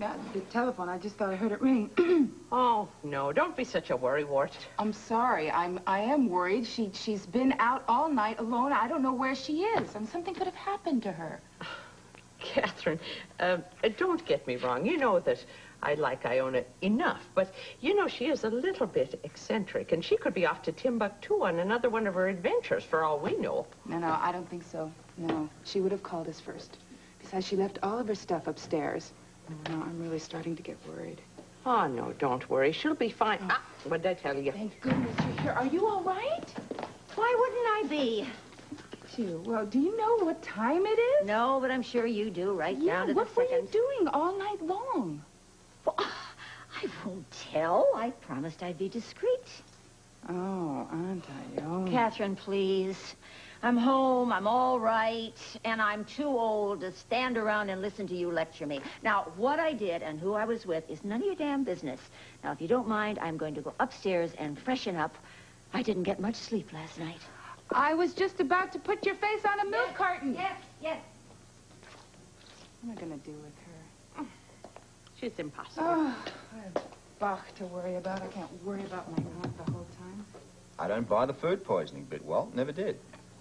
Yeah, the telephone. I just thought I heard it ring. Oh, no, don't be such a worrywart. I'm sorry. I am worried. She's been out all night alone. I don't know where she is. Something could have happened to her. Catherine, don't get me wrong. You know that I like Iona enough, but you know she is a little bit eccentric, and she could be off to Timbuktu on another one of her adventures for all we know. No, I don't think so. No, she would have called us first. Besides, she left all of her stuff upstairs. No, I'm really starting to get worried. Oh, no, don't worry. She'll be fine. Oh. Ah, what did I tell you? Thank goodness you're here. Are you all right? Why wouldn't I be? Phew, well, do you know what time it is? No, but I'm sure you do, right down to the what were you second. doing all night long? Well, I won't tell. I promised I'd be discreet. Oh, Aunt Iona. Catherine, please. I'm home, I'm all right, and I'm too old to stand around and listen to you lecture me. Now, what I did and who I was with is none of your damn business. Now, if you don't mind, I'm going to go upstairs and freshen up. I didn't get much sleep last night. I was just about to put your face on a milk carton. Yes. What am I going to do with her? She's impossible. Oh, I have Bach to worry about. I can't worry about my aunt the whole time. I don't buy the food poisoning bit, Walt. Never did.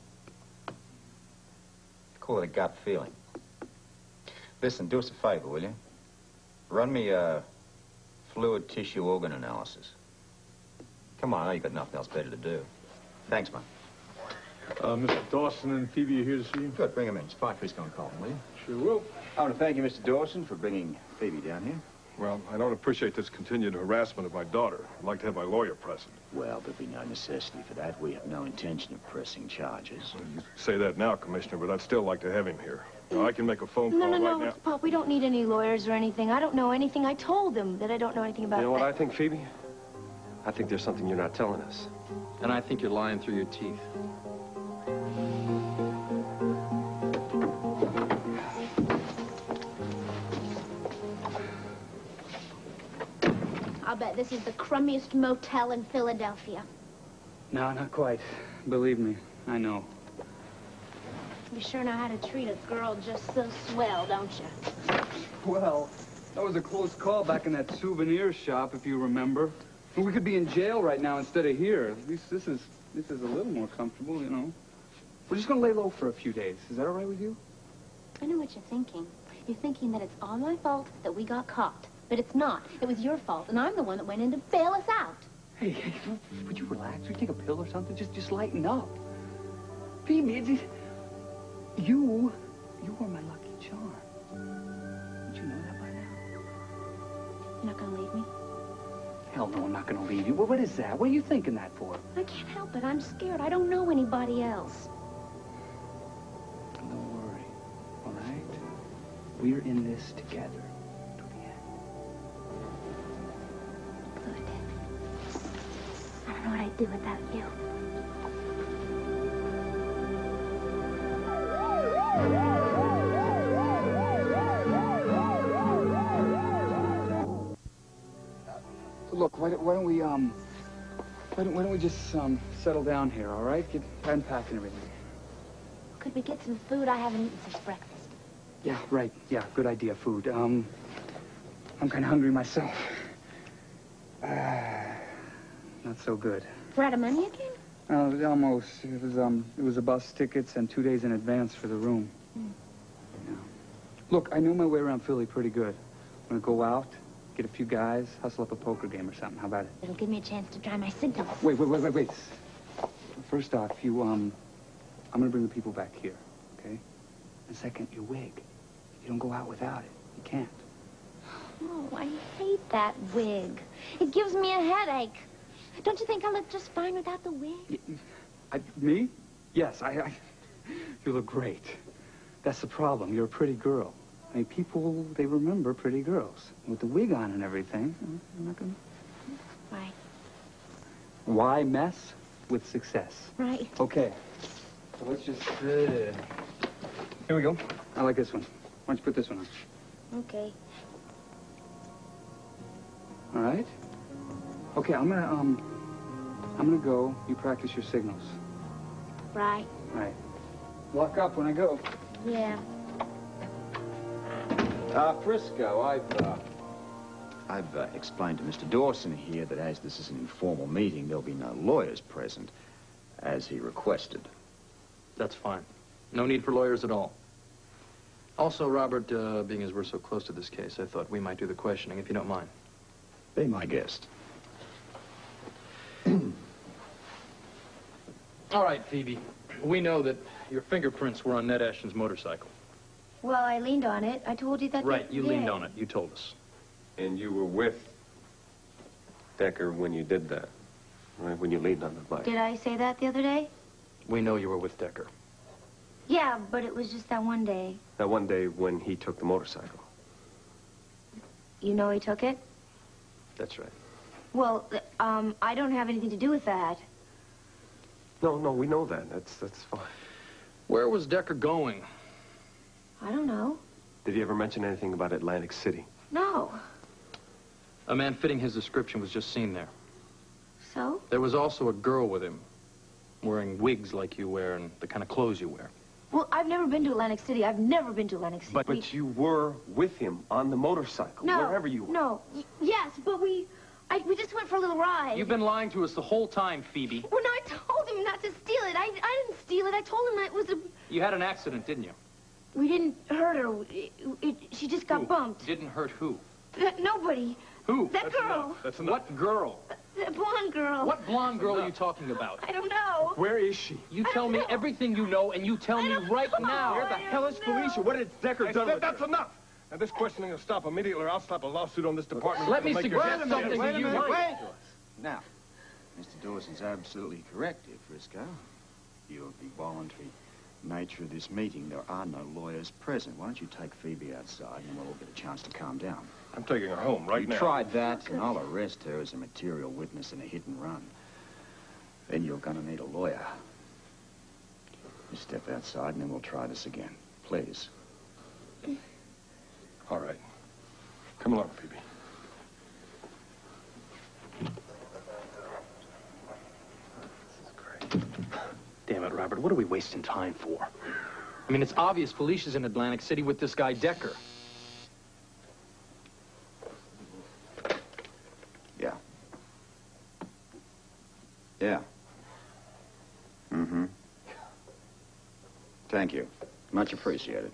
Call it a gut feeling. Listen, do us a favor, will you? Run me a fluid tissue organ analysis. Come on, I know you've got nothing else better to do. Thanks, man. Mr. Dawson and Phoebe are here to see you. Good, bring him in. Spot Frisco and call him, will you? Sure will. I want to thank you, Mr. Dawson, for bringing Phoebe down here. Well, I don't appreciate this continued harassment of my daughter. I'd like to have my lawyer present. Well, there'll be no necessity for that. We have no intention of pressing charges. Well, you say that now, Commissioner, but I'd still like to have him here. Now, I can make a phone call right now. No, Pop, we don't need any lawyers or anything. I don't know anything. I told them that I don't know anything about You know what I think, Phoebe? I think there's something you're not telling us. And I think you're lying through your teeth. I'll bet this is the crummiest motel in Philadelphia. No, not quite. Believe me, I know. You sure know how to treat a girl just so swell, don't you? Well, that was a close call back in that souvenir shop, if you remember. We could be in jail right now instead of here. At least this is a little more comfortable, you know. We're just gonna lay low for a few days. Is that all right with you? I know what you're thinking. You're thinking that it's all my fault that we got caught. But it's not. It was your fault, and I'm the one that went in to bail us out. Hey, would you relax? Would you take a pill or something? Just lighten up. Phoebe, you are my lucky charm. Don't you know that by now? You're not gonna leave me? Hell no, I'm not gonna leave you. What is that? What are you thinking that for? I can't help it. I'm scared. I don't know anybody else. Don't worry, all right? We're in this together. Good. I don't know what I'd do without you. Look, why don't we just settle down here, all right? Get unpacked and everything. Could we get some food? I haven't eaten since breakfast. Yeah, right. Yeah, good idea, food. I'm kind of hungry myself. Not so good. We're out of money again? Almost. It was the bus tickets and 2 days in advance for the room. Yeah. Look, I know my way around Philly pretty good. I'm gonna go out, get a few guys, hustle up a poker game or something. How about it? It'll give me a chance to dry my signals. Wait. First off, I'm gonna bring the people back here, okay? And second, your wig. You don't go out without it. You can't. Oh, I hate that wig. It gives me a headache. Don't you think I look just fine without the wig? Me? Yes, you look great. That's the problem. You're a pretty girl. I mean, people, they remember pretty girls. With the wig on and everything, I'm not gonna... Right. Why mess with success? Right. Okay. So let's just... Here we go. I like this one. Why don't you put this one on? Okay. All right? Okay, I'm gonna go. You practice your signals. Right. Right. Lock up when I go. Yeah. Frisco, I've I've explained to Mr. Dawson here that as this is an informal meeting, there'll be no lawyers present, as he requested. That's fine. No need for lawyers at all. Also, Robert, being as we're so close to this case, I thought we might do the questioning, if you don't mind. Be my guest. All right, Phoebe. We know that your fingerprints were on Ned Ashton's motorcycle. Well, I leaned on it. I told you that. Right, you leaned on it. You told us. And you were with Decker when you did that, right? When you leaned on the bike. Did I say that the other day? We know you were with Decker. Yeah, but it was just that one day. That one day when he took the motorcycle. You know he took it? That's right. Well, I don't have anything to do with that. No, we know that. That's fine. Where was Decker going? I don't know. Did he ever mention anything about Atlantic City? No. A man fitting his description was just seen there. So? There was also a girl with him, wearing wigs like you wear and the kind of clothes you wear. Well, I've never been to Atlantic City. I've never been to Atlantic City. But you were with him on the motorcycle, wherever you were. No. Yes, but we just went for a little ride. You've been lying to us the whole time, Phoebe. Well, no, I told him not to steal it. I didn't steal it. I told him it was a... You had an accident, didn't you? We didn't hurt her. She just got bumped. Didn't hurt who? Nobody. Who? That girl. That's enough. What girl? That blonde girl. What blonde girl are you talking about? I don't know. Where is she? You tell me everything you know, and you tell me right now. Where the hell is Felicia? What has Decker done with That's enough! Now, this questioning will stop immediately, or I'll stop a lawsuit on this department. Let me Make suggest your- something to you. Now, Mr. Dawson's absolutely correct here, Frisco. You of the voluntary nature of this meeting, there are no lawyers present. Why don't you take Phoebe outside and we'll all get a chance to calm down. I'm taking her home right now. You tried that, and I'll arrest her as a material witness in a hit and run. Then you're gonna need a lawyer. You step outside and then we'll try this again. Please. All right. Come along, Phoebe. Damn it, Robert, what are we wasting time for? I mean, it's obvious Felicia's in Atlantic City with this guy, Decker. Yeah. Yeah. Mm-hmm. Thank you. Much appreciated.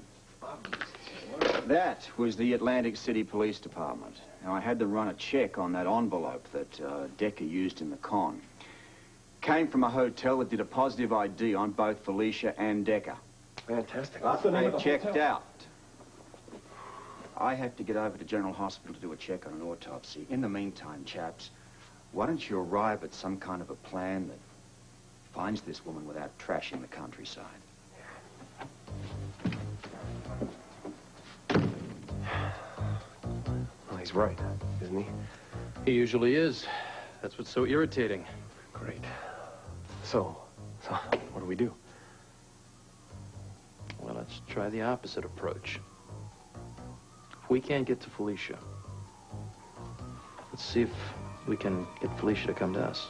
That was the Atlantic City Police Department. Now, I had them run a check on that envelope that Decker used in the con. Came from a hotel that did a positive ID on both Felicia and Decker. Fantastic. They checked out. I have to get over to General Hospital to do a check on an autopsy. In the meantime, chaps, why don't you arrive at some kind of a plan that finds this woman without trashing the countryside? Well, he's right, isn't he? He usually is. That's what's so irritating. Great. So what do we do? Well, let's try the opposite approach. If we can't get to Felicia, let's see if we can get Felicia to come to us.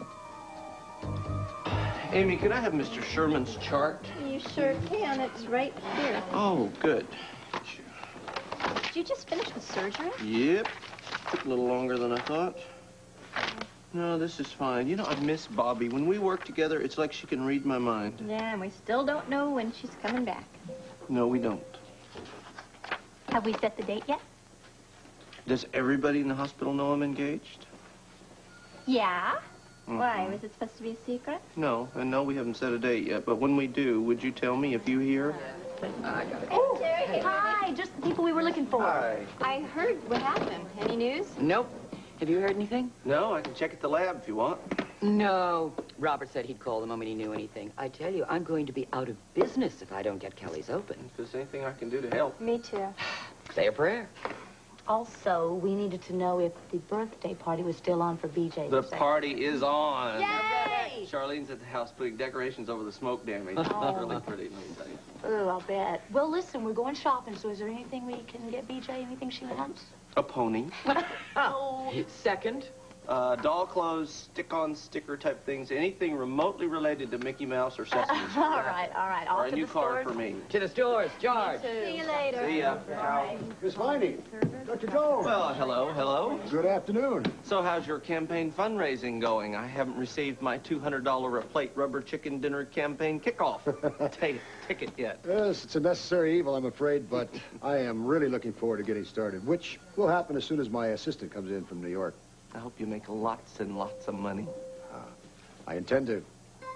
Amy, can I have Mr. Sherman's chart? You sure can. It's right here. Oh, good. Did you just finish with surgery? Yep. Took a little longer than I thought. No, this is fine. You know, I miss Bobby. When we work together, it's like she can read my mind. Yeah, and we still don't know when she's coming back. No, we don't. Have we set the date yet? Does everybody in the hospital know I'm engaged? Yeah. Why? Was it supposed to be a secret? No, and no, we haven't set a date yet. But when we do, would you tell me if you hear? Oh, hi. Just the people we were looking for. Hi. I heard what happened. Any news? Nope. Have you heard anything? No, I can check at the lab if you want. No. Robert said he'd call the moment he knew anything. I tell you, I'm going to be out of business if I don't get Kelly's open. If there's anything I can do to help. Me too. Say a prayer. Also, we needed to know if the birthday party was still on for BJ. The party is on. Yay! Charlene's at the house putting decorations over the smoke damage. It's really pretty, let me tell you. Oh, I'll bet. Well, listen, we're going shopping, so is there anything we can get BJ, anything she wants? A pony. Oh. Second. Doll clothes, stick-on sticker type things, anything remotely related to Mickey Mouse or Sesame Street. All right. Or Off a to new the car stores. for me. To the stores, George. See you later. See ya. Ciao. Miss Viney, Dr. Jones. Well, hello. Good afternoon. So how's your campaign fundraising going? I haven't received my $200 a plate rubber chicken dinner campaign kickoff ticket yet. Yes, it's a necessary evil, I'm afraid, but I am really looking forward to getting started, which will happen as soon as my assistant comes in from New York. I hope you make lots and lots of money. I intend to.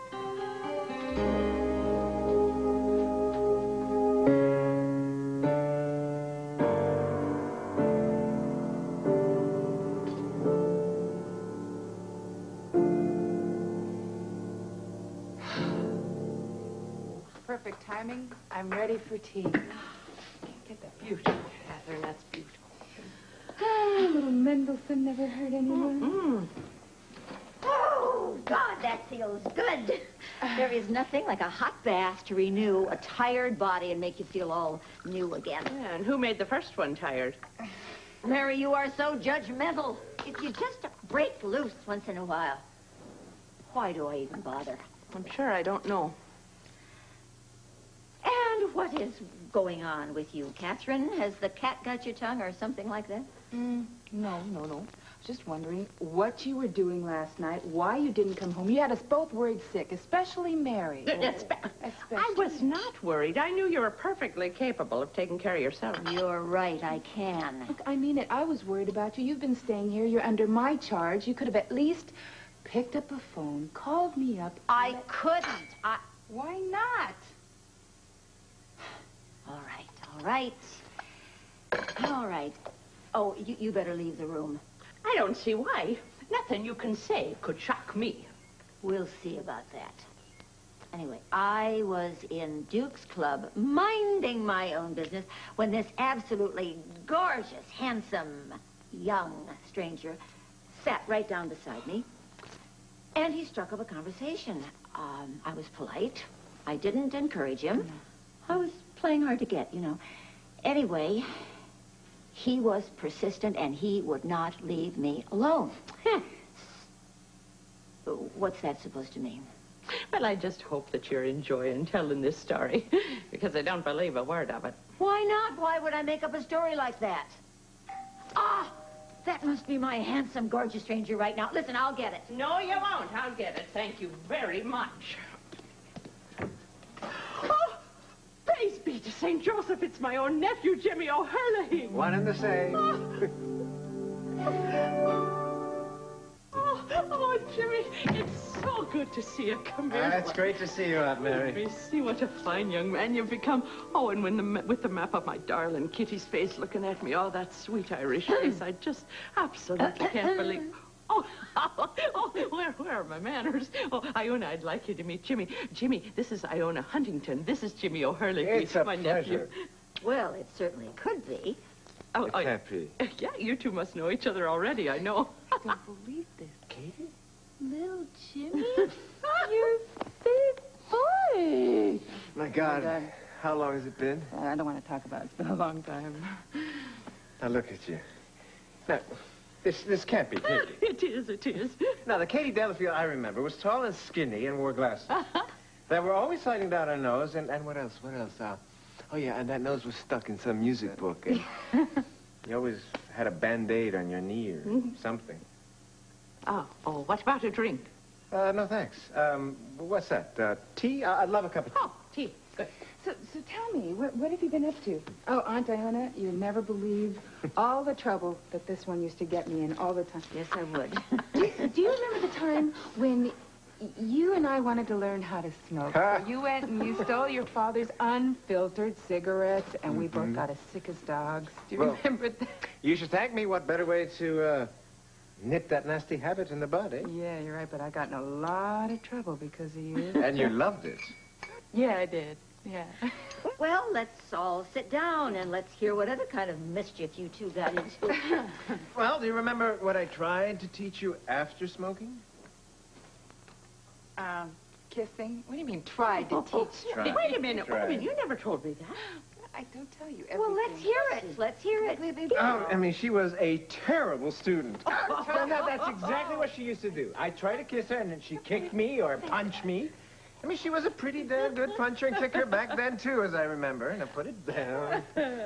Perfect timing. I'm ready for tea. Get that beautiful, Catherine. That's beautiful. Ah, little Mendelssohn never hurt anyone. Oh, God, that feels good. There is nothing like a hot bath to renew a tired body and make you feel all new again. Yeah, and who made the first one tired? Mary, you are so judgmental. If you just break loose once in a while, why do I even bother? I'm sure I don't know. And what is going on with you, Catherine? Has the cat got your tongue or something like that? No. I was just wondering what you were doing last night, why you didn't come home. You had us both worried sick, especially Mary. I was not worried. I knew you were perfectly capable of taking care of yourself. You're right, I can. Look, I mean it. I was worried about you. You've been staying here. You're under my charge. You could have at least picked up a phone, called me up. I couldn't. Why not? All right. Oh, you better leave the room. I don't see why. Nothing you can say could shock me. We'll see about that. Anyway, I was in Duke's Club, minding my own business, when this absolutely gorgeous, handsome, young stranger sat right down beside me, and he struck up a conversation. I was polite. I didn't encourage him. I was playing hard to get, you know. Anyway, he was persistent, and he would not leave me alone. What's that supposed to mean? Well, I just hope that you're enjoying telling this story, because I don't believe a word of it. Why not? Why would I make up a story like that? Ah, that must be my handsome, gorgeous stranger right now. Listen, I'll get it. No, you won't. I'll get it. Thank you very much. Oh, praise be to St. Joseph. It's my own nephew, Jimmy O'Hurley. One and the same. Oh, Jimmy, it's so good to see you. Come here. It's great to see you, Aunt Mary. Let me see what a fine young man you've become. Oh, and with the map of my darling Kitty's face looking at me, oh, that sweet Irish face, I just absolutely can't believe. Where are my manners? Oh, Iona, I'd like you to meet Jimmy. Jimmy, this is Iona Huntington. This is Jimmy O'Hurley. It's a my pleasure. nephew. Well, it certainly could be. It can't be. Yeah, you two must know each other already, I know. I don't believe this. Katie? Little Jimmy, you're big boy. My God, how long has it been? I don't want to talk about it. It's been a long time. Now, look at you. Now, this can't be Katie. It is. Now, the Katie Delafield I remember was tall and skinny and wore glasses. That were always sliding down her nose, and what else? Oh, yeah, and that nose was stuck in some music book. And you always had a Band-Aid on your knee or something. Oh, what about a drink? No, thanks. What's that? Tea? I'd love a cup of tea. Oh, tea. Good. So tell me, what have you been up to? Oh, Aunt Iona, you'll never believe all the trouble that this one used to get me in all the time. Yes, I would. Do you remember the time when you and I wanted to learn how to smoke? So you went and you stole your father's unfiltered cigarettes, and we both got as sick as dogs. Do you remember that? You should thank me. What better way to nip that nasty habit in the bud, eh? Yeah, you're right, but I got in a lot of trouble because of you. And you loved it. Yeah, I did. Yeah. Well, let's all sit down and let's hear what other kind of mischief you two got into. Well, do you remember what I tried to teach you after smoking? Kissing? What do you mean, tried to teach? Tried. Wait a minute. You never told me that. I don't tell you Well, everything. let's hear it. Let's hear it. Oh, I mean, she was a terrible student. That's exactly what she used to do. I'd try to kiss her, and then she'd kick me or punch me. I mean, she was a pretty damn good puncher and kicker back then, too, as I remember. Now put it down.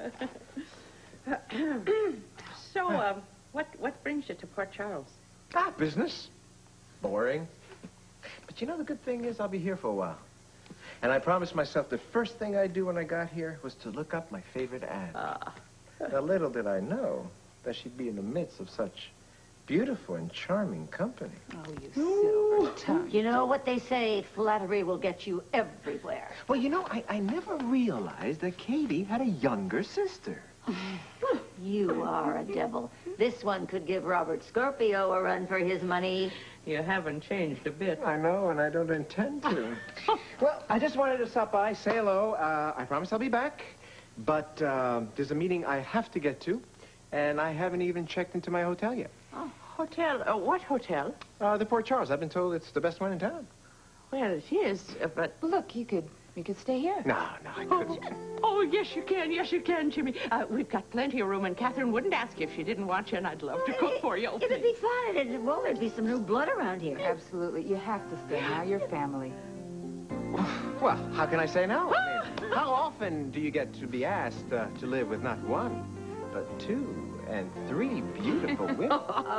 So, what brings you to Port Charles? Business. Boring. But you know, the good thing is I'll be here for a while. And I promised myself the first thing I'd do when I got here was to look up my favorite ad. Now, little did I know that she'd be in the midst of such beautiful and charming company. Oh, you silver tongue. You know what they say, flattery will get you everywhere. Well, you know, I never realized that Katie had a younger sister. You are a devil. This one could give Robert Scorpio a run for his money. You haven't changed a bit. I know, and I don't intend to. Well, I just wanted to stop by, say hello. I promise I'll be back. But there's a meeting I have to get to, and I haven't even checked into my hotel yet. Oh, hotel? What hotel? The Port Charles. I've been told it's the best one in town. Well, it is, but... Look, you could stay here. No, I couldn't. Oh, yes, you can, Jimmy. We've got plenty of room, and Catherine wouldn't ask you if she didn't want you, and I'd love to cook for you. It'd be fun. Well, there'd be some new blood around here. Absolutely. You have to stay now. You're family. Well, how can I say no? I mean, how often do you get to be asked to live with not one, but 2 and 3 beautiful women?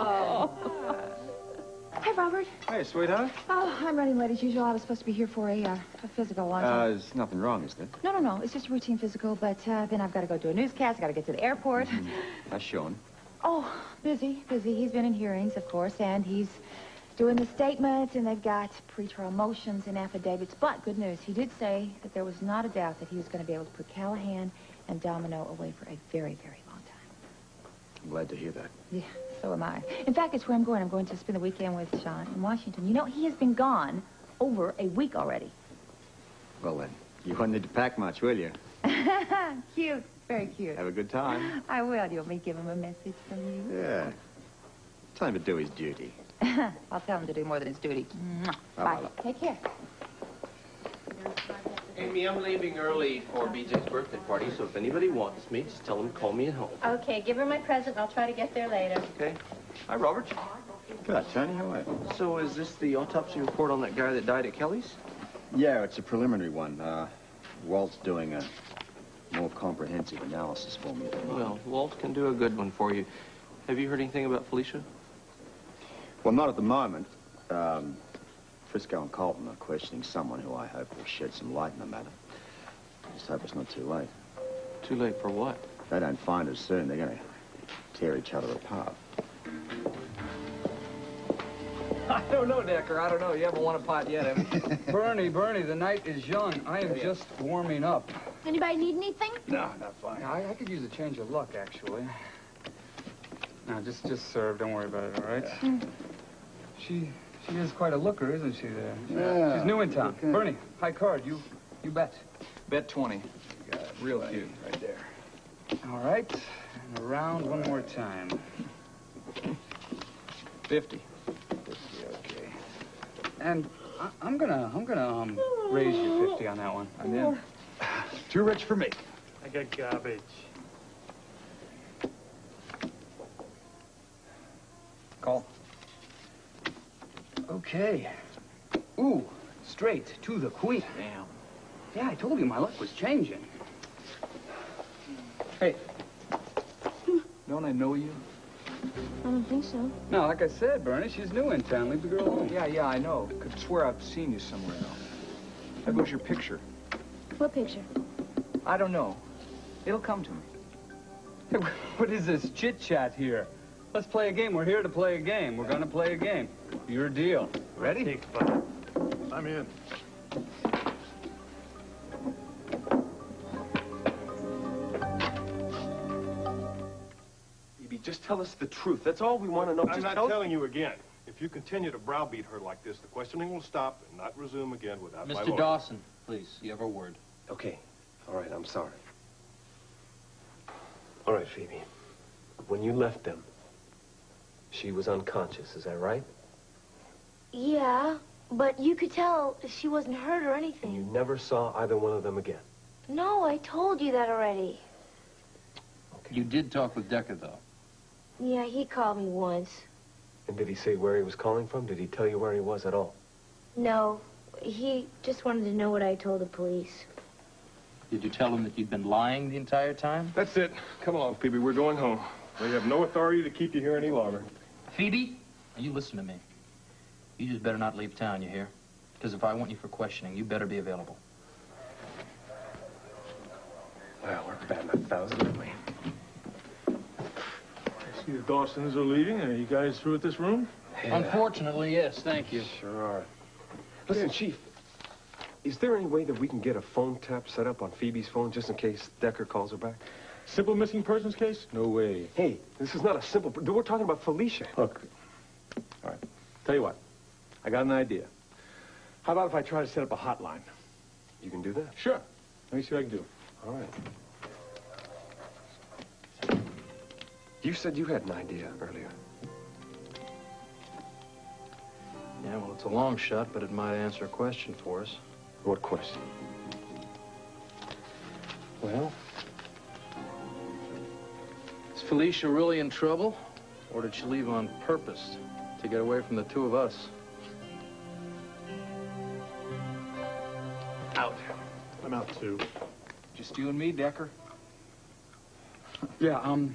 Hi, Robert. Hey, sweetheart. Oh, I'm running late as usual. I was supposed to be here for a physical lunch. There's nothing wrong, is there? No. It's just a routine physical, but then I've got to go do a newscast. I've got to get to the airport. How's Sean? Oh, busy. He's been in hearings, of course, and he's doing the statements, and they've got pretrial motions and affidavits. But good news, he did say that there was not a doubt that he was going to be able to put Callahan and Domino away for a very, very long time. I'm glad to hear that. Yeah, so am I. In fact, it's where I'm going. I'm going to spend the weekend with Sean in Washington. You know, he has been gone over a week already. Well, then, you won't need to pack much, will you? Cute. Very cute. Have a good time. I will. You want me to give him a message from you? Yeah. Tell him to do his duty. I'll tell him to do more than his duty. Mwah. Bye. Bye. Take care. Amy, I'm leaving early for BJ's birthday party, so if anybody wants me, just tell them to call me at home. Okay, give her my present. I'll try to get there later. Okay. Hi, Robert. Good, Tony. How are you? So is this the autopsy report on that guy that died at Kelly's? Yeah, it's a preliminary one. Walt's doing a more comprehensive analysis for me. Well, Walt can do a good one for you. Have you heard anything about Felicia? Well, not at the moment. Frisco and Colton are questioning someone who I hope will shed some light in the matter. I just hope it's not too late. Too late for what? If they don't find us soon, they're going to tear each other apart. I don't know, Decker. I don't know. You haven't won a pot yet, have you? Bernie, the night is young. I am just warming up. Anybody need anything? No, not fine. I could use a change of luck, actually. No, just serve. Don't worry about it, all right? She is quite a looker, isn't she, there? Yeah. She's new in town. Okay. Bernie, high card. You bet. Bet 20. You got it. Real cute. Right there. All right. And around one more time. 50. 50, okay. And I'm gonna raise you 50 on that one. I'm in. Too rich for me. I got garbage. Call. Okay. Ooh, straight to the queen. Damn. Yeah, I told you my luck was changing. Hey. Don't I know you? I don't think so. No, like I said, Bernie, she's new in town. Leave the girl alone. Yeah, I know. Could swear I've seen you somewhere else. There goes your picture. What picture? I don't know. It'll come to me. What is this chit-chat here? Let's play a game. We're here to play a game. We're gonna play a game. Your deal. Ready? I'm in. Phoebe, just tell us the truth. That's all we want to know. I'm not telling you again. If you continue to browbeat her like this, the questioning will stop and not resume again without my Mr. lawyer. Dawson, please, you have a word. Okay. All right, I'm sorry. All right, Phoebe. When you left them, she was unconscious, is that right? Yeah, but you could tell she wasn't hurt or anything. And you never saw either one of them again? No, I told you that already. You did talk with Decker, though. Yeah, he called me once. And did he say where he was calling from? Did he tell you where he was at all? No, he just wanted to know what I told the police. Did you tell him that you'd been lying the entire time? That's it. Come along, Phoebe. We're going home. We have no authority to keep you here any longer. Phoebe, you listen to me. You just better not leave town, you hear? Because if I want you for questioning, you better be available. Well, we're batting 1,000, aren't we? I see the Dawsons are leaving. Are you guys through with this room? Yeah. Unfortunately, yes. Thank you. Sure are. Listen, Chief, is there any way that we can get a phone tap set up on Phoebe's phone just in case Decker calls her back? Simple missing persons case? No way. Hey, this is not a simple... We're talking about Felicia. Look, all right, tell you what. I got an idea. How about if I try to set up a hotline? You can do that? Sure. Let me see what I can do. All right. You said you had an idea earlier. Yeah, well, it's a long shot, but it might answer a question for us. What question? Well, is Felicia really in trouble? Or did she leave on purpose to get away from the two of us? Out. I'm out, too. Just you and me, Decker? Yeah, I'm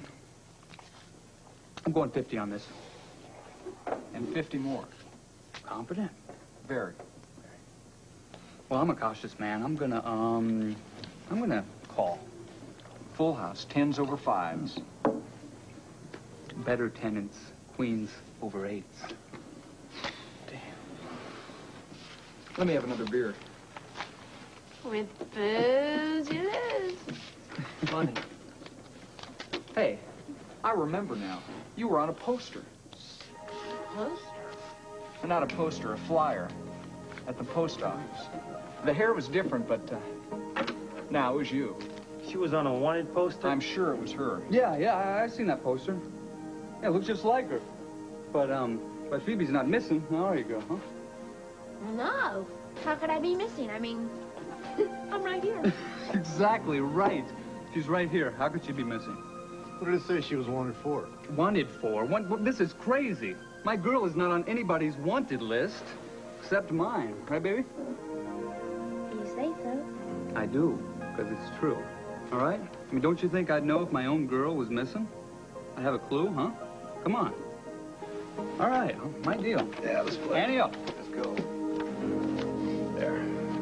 going 50 on this. And 50 more. Confident? Very. Well, I'm a cautious man. I'm gonna call. Full house, 10s over 5s. Better tenants, queens over 8s. Damn. Let me have another beer. With booze it is. Funny. Hey, I remember now. You were on a poster. Poster? Not a poster, a flyer. At the post office. The hair was different, but, now it was you. She was on a wanted poster? I'm sure it was her. Yeah, I've seen that poster. Yeah, it looks just like her. But Phoebe's not missing. Oh, there you go, huh? No. How could I be missing? I mean, I'm right here. Exactly right. She's right here. How could she be missing? What did it say she was wanted for? Wanted for? This is crazy. My girl is not on anybody's wanted list, except mine. Right, baby? You say so. I do, because it's true. All right? I mean, don't you think I'd know if my own girl was missing? I'd have a clue, huh? Come on. All right, my deal. Yeah, let's play. Annie up. Let's go. There.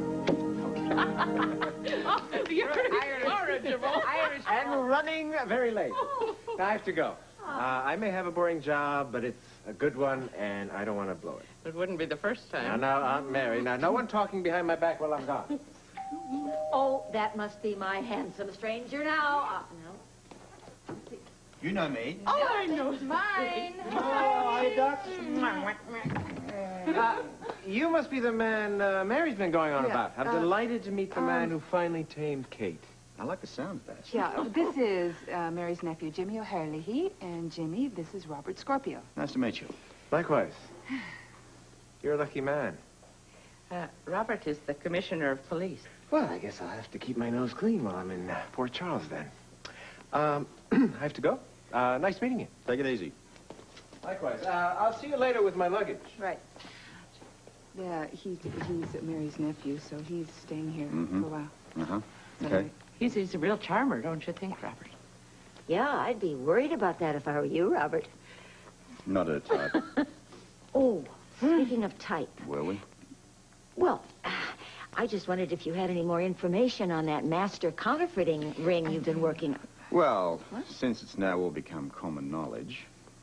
You're incorrigible. And we're running very late. Now I have to go. I may have a boring job, but it's a good one, and I don't want to blow it. It wouldn't be the first time. Now, Aunt Mary, now, no one talking behind my back while I'm gone. Oh, that must be my handsome stranger now. No. You know me. Oh, I know. It's mine. Oh, hi, Doc. You must be the man Mary's been going on about. I'm delighted to meet the man who finally tamed Kate. I like the sound of that. Yeah, this is Mary's nephew, Jimmy O'Hare-Leahy, and Jimmy, this is Robert Scorpio. Nice to meet you. Likewise. You're a lucky man. Robert is the commissioner of police. Well, I guess I'll have to keep my nose clean while I'm in Port Charles, then. I have to go. Nice meeting you. Take it easy. Likewise. I'll see you later with my luggage. Right. Yeah, he's Mary's nephew, so he's staying here for a while. Uh-huh. Is that Okay. all right? He's a real charmer, don't you think, Robert? Yeah, I'd be worried about that if I were you, Robert. Not a type. Oh, speaking of type. Will we? Well, I just wondered if you had any more information on that master counterfeiting ring you've been working on. Well, since it's now all become common knowledge,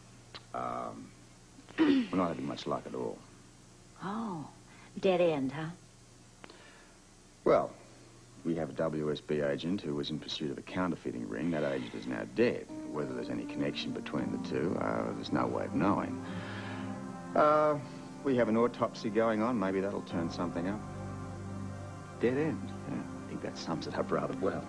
we're not having much luck at all. Oh, dead end, huh? Well, we have a WSB agent who was in pursuit of a counterfeiting ring. That agent is now dead. Whether there's any connection between the two, there's no way of knowing. We have an autopsy going on. Maybe that'll turn something up. Dead end. Yeah, I think that sums it up rather well.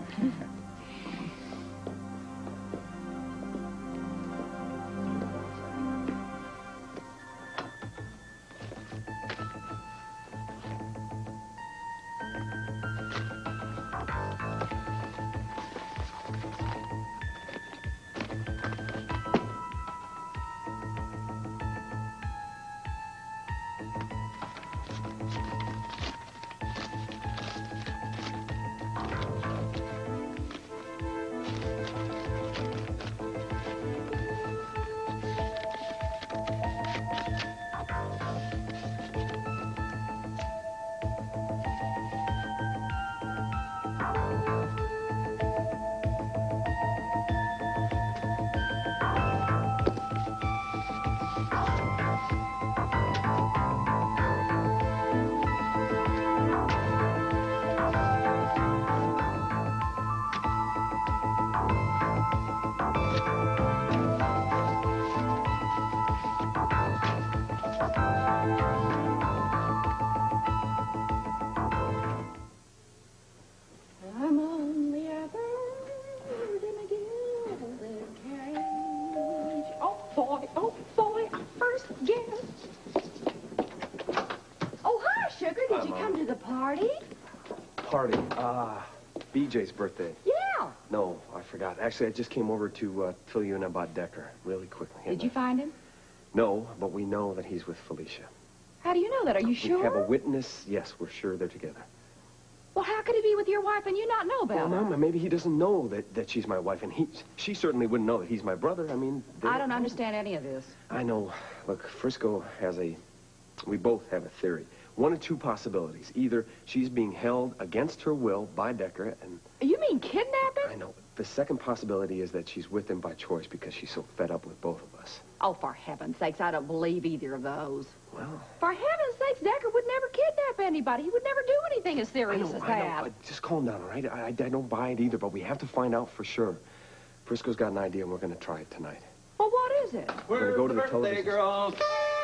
I'm on the other end in a gilded cage. Oh boy, our first guest. Oh, hi, Sugar. Did you come to the party? Party. BJ's birthday. Yeah. No, I forgot. Actually, I just came over to fill you in about Decker really quickly. Did you find him? No, but we know that he's with Felicia. How do you know that? Are you sure? We have a witness. Yes, we're sure they're together. Well, how could he be with your wife and you not know about Well, her? Mama, maybe he doesn't know that she's my wife, and she certainly wouldn't know that he's my brother. I mean... I don't understand any of this. I know. Look, Frisco has we both have a theory. One of two possibilities. Either she's being held against her will by Decker, and... You mean kidnapping? I know. The second possibility is that she's with him by choice because she's so fed up with both of us. Oh, for heaven's sakes, I don't believe either of those. Well... For heaven's sakes, Decker would never kidnap anybody. He would never do anything as serious as I that. know. Just calm down, all right? I don't buy it either, but we have to find out for sure. Frisco's got an idea, and we're going to try it tonight. Well, what is it? We're going to go to the television... girls.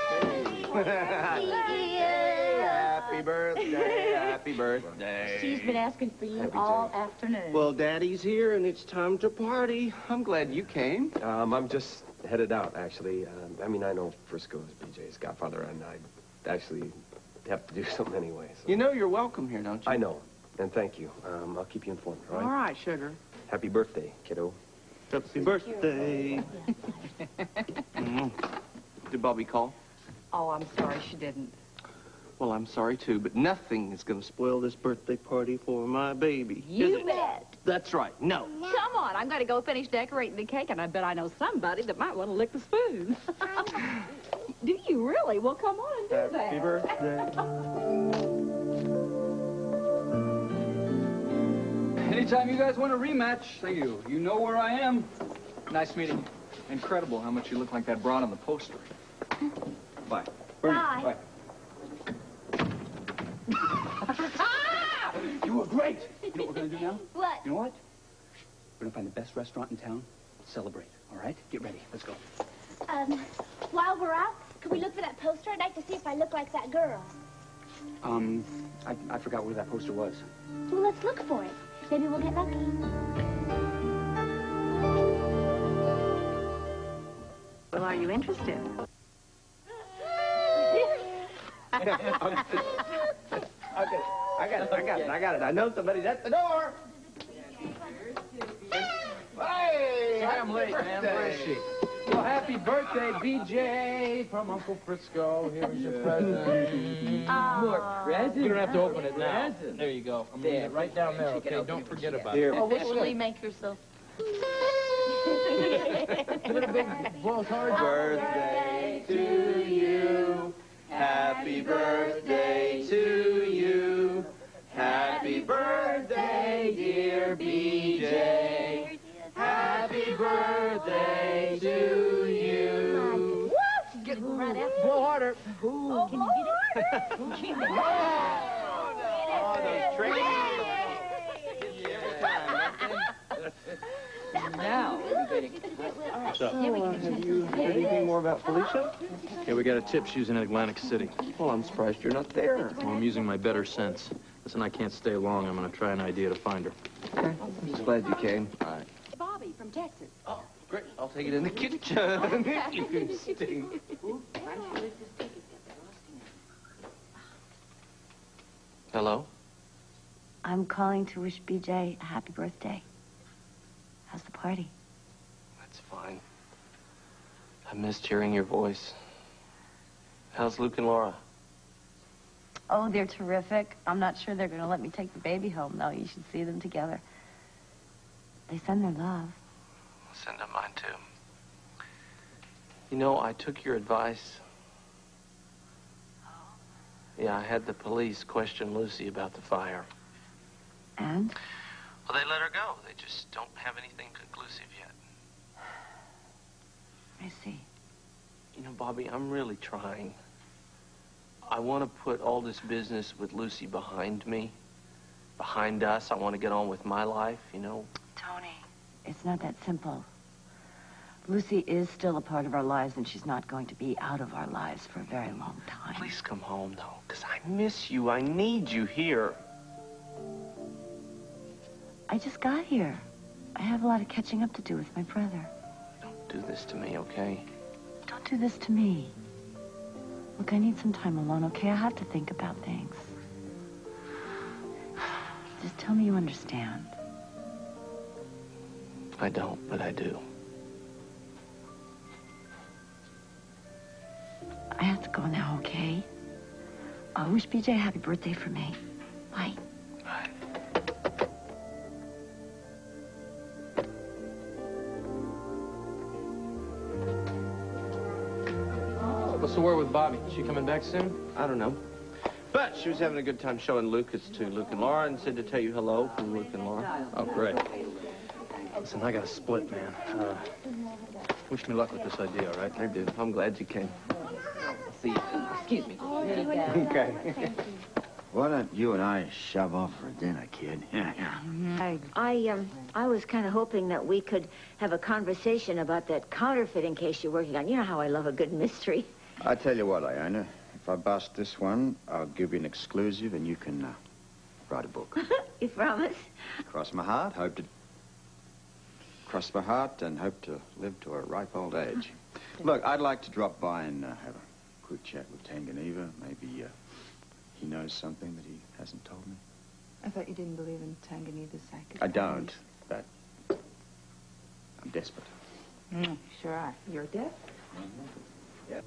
Happy birthday, happy birthday. She's been asking for you Happy all day. afternoon. Well, Daddy's here, and it's time to party. I'm glad you came. I'm just headed out, actually. I mean, I know Frisco's BJ's godfather, and I actually have to do something anyway. So. You know you're welcome here, don't you? I know, and thank you. I'll keep you informed, all right? All right, Sugar. Happy birthday, kiddo. Happy birthday. Did Bobby call? Oh, I'm sorry she didn't. Well, I'm sorry, too, but nothing is going to spoil this birthday party for my baby. You bet. That's right. No. Come on, I'm going to go finish decorating the cake, and I bet I know somebody that might want to lick the spoon. Do you really? Well, come on and do that. Happy birthday. Anytime you guys want a rematch, you know where I am. Nice meeting you. Incredible how much you look like that broad on the poster. Bye. Bye. Bye. You were great. You know what we're going to do now? What? You know what? We're going to find the best restaurant in town, celebrate, all right? Get ready. Let's go. While we're out, can we look for that poster? I'd like to see if I look like that girl. I forgot where that poster was. Well, let's look for it. Maybe we'll get lucky. Well, are you interested? I got it. I know somebody's at the door. Hey! Sorry I'm late, man. Where is she? Well, happy birthday, BJ, from Uncle Frisco. Here's your present. More presents? You don't have to open it now. There you go. I'm leaving it right down there, okay? Don't forget about it. Oh, officially make yourself. Birthday to you. Happy birthday to you. Happy birthday, dear BJ. Happy birthday to you. What? Get right after. Blow harder. Oh, can you get it? Oh, those tricks. Every time. Now. So, have you heard anything more about Felicia? Yeah, we got a tip she's in Atlantic City. Well, I'm surprised you're not there. Well, I'm using my better sense. Listen, I can't stay long. I'm going to try an idea to find her. Okay. Just glad you came. All right. Bobby from Texas. Oh, great. I'll take it in the kitchen. You can stink. Hello? I'm calling to wish BJ a happy birthday. How's the party? That's fine. I missed hearing your voice. How's Luke and Laura? Oh, they're terrific. I'm not sure they're going to let me take the baby home, though. You should see them together. They send their love. Send them mine, too. You know, I took your advice. Yeah, I had the police question Lucy about the fire. And? Well, they let her go. They just don't have anything conclusive yet. I see. You know, Bobby, I'm really trying. I want to put all this business with Lucy behind me, behind us. I want to get on with my life, you know. Tony, it's not that simple. Lucy is still a part of our lives, and she's not going to be out of our lives for a very long time. Please come home, though, because I miss you. I need you here. I just got here. I have a lot of catching up to do with my brother. Don't do this to me, okay? Don't do this to me. Look, I need some time alone, okay? I have to think about things. Just tell me you understand. I don't, but I do. I have to go now, okay? Wish BJ a happy birthday for me. Bye. Bye. What's the word with Bobby? Is she coming back soon? I don't know. But she was having a good time showing Lucas to Luke and Laura and said to tell you hello from Luke and Laura. Oh, great. Listen, I got to split, man. Wish me luck with this idea, all right? I do. I'm glad you came. See you. Excuse me. Okay. Why don't you and I shove off for dinner, kid? I was kind of hoping that we could have a conversation about that counterfeiting case you're working on. You know how I love a good mystery. I tell you what, Iona. If I bust this one, I'll give you an exclusive and you can write a book. You promise? Cross my heart, cross my heart and hope to live to a ripe old age. Look, I'd like to drop by and have a quick chat with Tanganeva. Maybe he knows something that he hasn't told me. I thought you didn't believe in Tanganeva's psychic. I don't, but I'm desperate. Sure are. You're deaf? Yeah.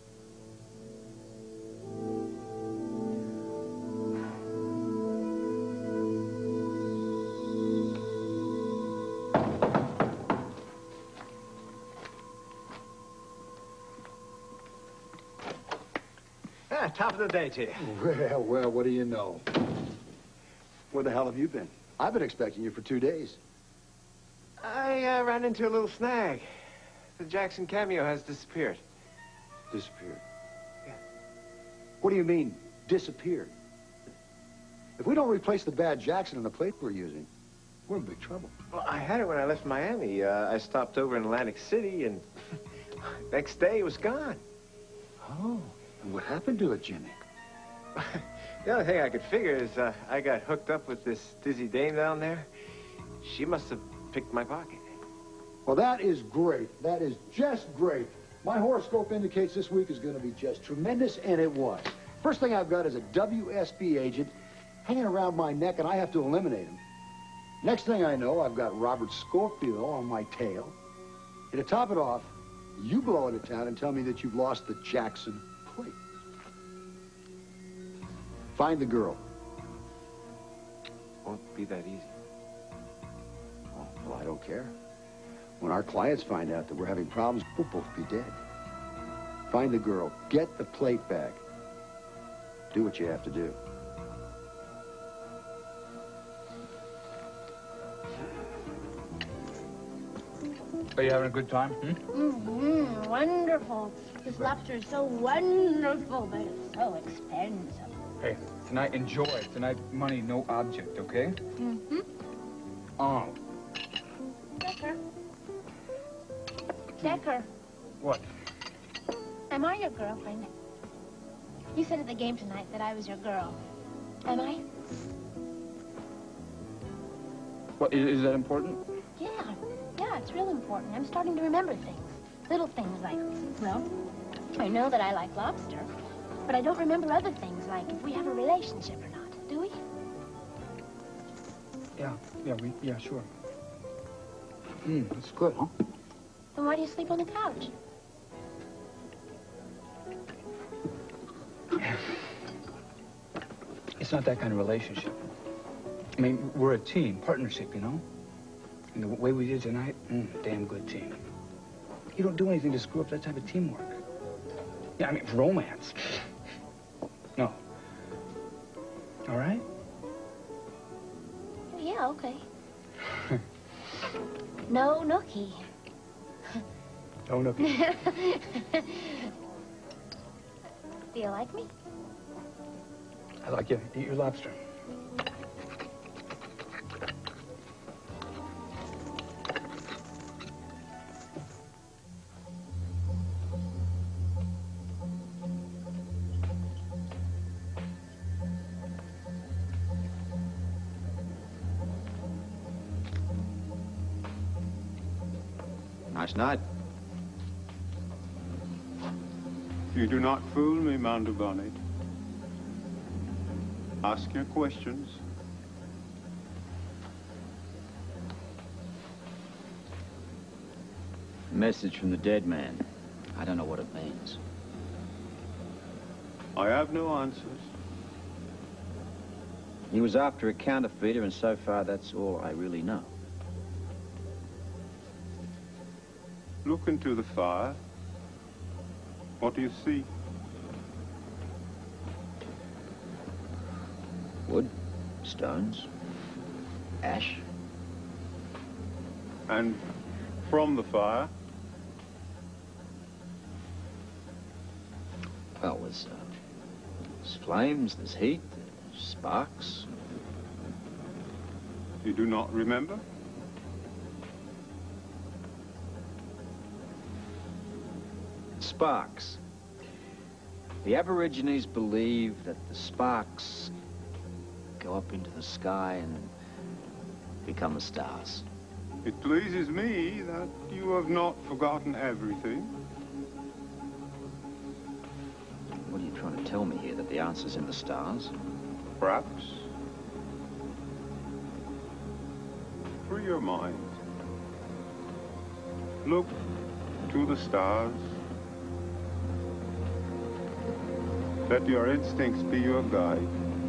Top of the day to you. Well, what do you know? Where the hell have you been? I've been expecting you for 2 days. I ran into a little snag. The Jackson cameo has disappeared. Disappeared? Yeah. What do you mean, disappeared? If we don't replace the bad Jackson in the plate we're using, we're in big trouble. Well, I had it when I left Miami. I stopped over in Atlantic City, and next day it was gone. Oh. And what happened to it, Jimmy? The only thing I could figure is I got hooked up with this dizzy dame down there. She must have picked my pocket. Well, that is great. That is just great. My horoscope indicates this week is going to be just tremendous, and it was. First thing I've got is a WSB agent hanging around my neck, and I have to eliminate him. Next thing I know, I've got Robert Scorpio on my tail. And to top it off, you blow into town and tell me that you've lost the Jackson plate. Find the girl. Won't be that easy. Oh, well, I don't care. When our clients find out that we're having problems, we'll both be dead. Find the girl. Get the plate back. Do what you have to do. Are you having a good time? Wonderful. This lobster is so wonderful, but it's so expensive. Hey, tonight, enjoy. Tonight, money, no object, okay? Oh. Decker. Decker, What? am I your girlfriend? You said at the game tonight that I was your girl. Am I? What, is that important? Yeah, it's real important. I'm starting to remember things. Little things like, well, I know that I like lobster, but I don't remember other things like if we have a relationship or not. Do we? Yeah, sure. That's good, huh? Then why do you sleep on the couch? It's not that kind of relationship. I mean, we're a team, partnership, you know? And the way we did tonight, damn good team. You don't do anything to screw up that type of teamwork. Yeah, I mean, romance. No. All right? Yeah, okay. No nookie. No nookie. Do you like me? I like you. Eat your lobster. Nice night. You do not fool me, Mantovani. Ask your questions. Message from the dead man. I don't know what it means. I have no answers. He was after a counterfeiter, and so far that's all I really know. Look into the fire. What do you see? Wood, stones, ash. And from the fire? Well, there's flames, there's heat, there's sparks. You do not remember? Sparks. The Aborigines believe that the sparks go up into the sky and become the stars. It pleases me that you have not forgotten everything. What are you trying to tell me here, that the answer's in the stars? Perhaps. Free your mind. Look to the stars. Let your instincts be your guide.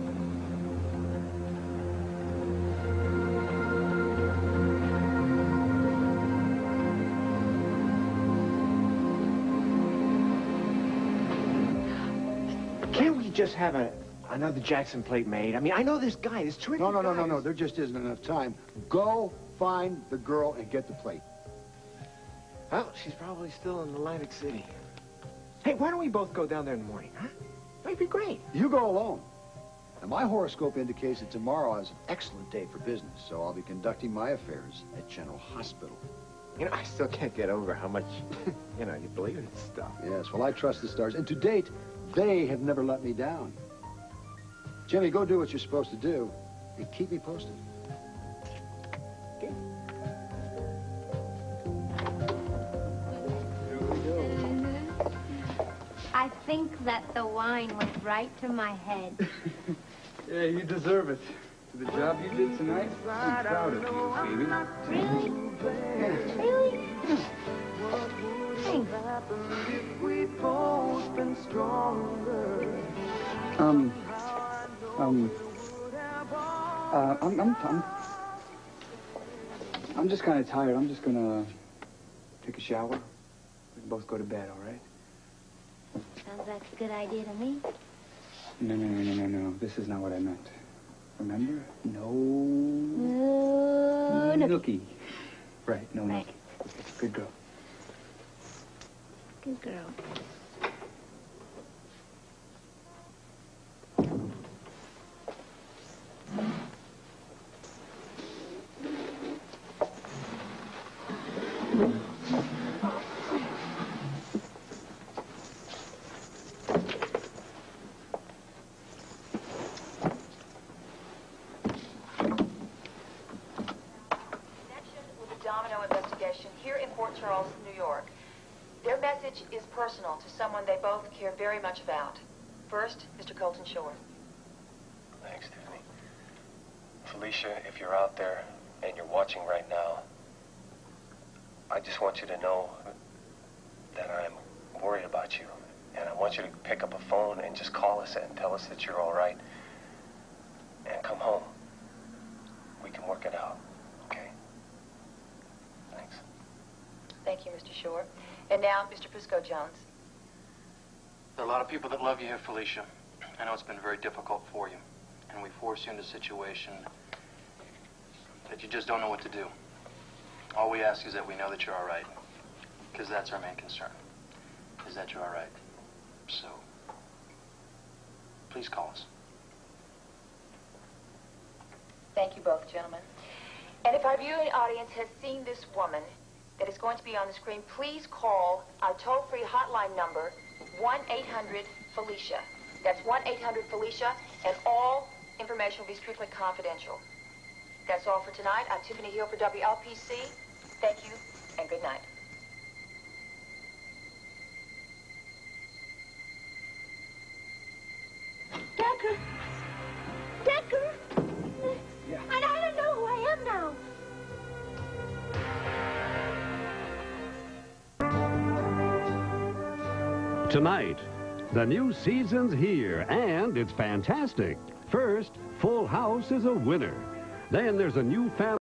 Can't we just have another Jackson plate made? I mean, I know this guy, this terrific guy. No. There just isn't enough time. Go find the girl and get the plate. Well, she's probably still in Atlantic City. Hey, why don't we both go down there in the morning, huh? That'd be great. You go alone. Now, my horoscope indicates that tomorrow is an excellent day for business, so I'll be conducting my affairs at General Hospital. You know, I still can't get over how much, you know, you believe in this stuff. Yes, well, I trust the stars, and to date, they have never let me down. Jimmy, go do what you're supposed to do, and keep me posted. I think that the wine went right to my head. Yeah, you deserve it. For the job you did tonight, I'm proud of you, baby. Really? Yeah. Really? Thanks. I'm just kind of tired. I'm just gonna take a shower. We can both go to bed, all right? Sounds like a good idea to me. No. This is not what I meant. Remember? No. No. Nookie. Right, no Right. nookie. Good girl. Good girl. Here in Port Charles, New York. Their message is personal to someone they both care very much about. First, Mr. Colton Shore. Thanks, Tiffany. Felicia, if you're out there and you're watching right now, I just want you to know that I'm worried about you. And I want you to pick up a phone and just call us and tell us that you're all right. and come home. We can work it out, okay? Thanks. Thank you, Mr. Shore. And now, Mr. Frisco Jones. There are a lot of people that love you here, Felicia. I know it's been very difficult for you, and we force you into a situation that you just don't know what to do. All we ask is that we know that you're all right, because that's our main concern, is that you're all right. So, please call us. Thank you both, gentlemen. And if our viewing audience has seen this woman that is going to be on the screen, please call our toll-free hotline number, 1-800-FELICIA. That's 1-800-FELICIA, and all information will be strictly confidential. That's all for tonight. I'm Tiffany Hill for WLPC. Thank you, and good night. Decker! Decker! Yeah. I don't know who I am now. Tonight, the new season's here, and it's fantastic. First, Full House is a winner. Then there's a new family.